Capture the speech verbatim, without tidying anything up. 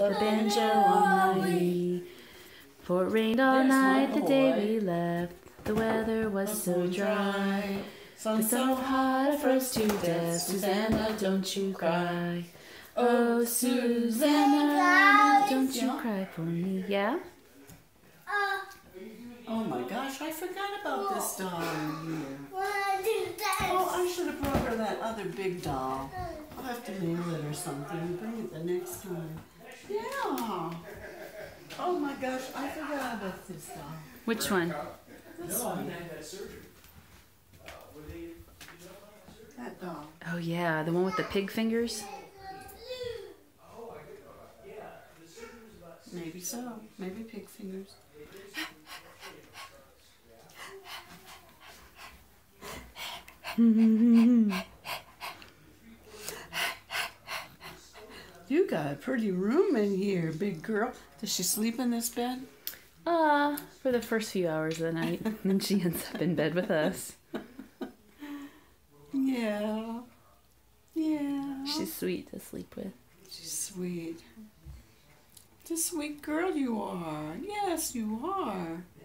the banjo on my knee. For it rained all night the day we left. The weather was so dry. Sun so hot I froze to death. Susanna, don't you cry. Oh, Susanna, don't you cry for me. Yeah? Oh my gosh, I forgot about this doll in here. Oh, I should have brought her that other big doll. I'll have to mail it or something and bring it the next time. Yeah. Oh my gosh, I forgot about this doll. Which one? This one. That doll. Oh yeah, the one with the pig fingers? Maybe so. Maybe pig fingers. You got a pretty room in here, big girl. Does she sleep in this bed? Uh, for the first few hours of the night. And then she ends up in bed with us. Yeah. Yeah. She's sweet to sleep with. She's sweet. What a sweet girl you are. Yes, you are.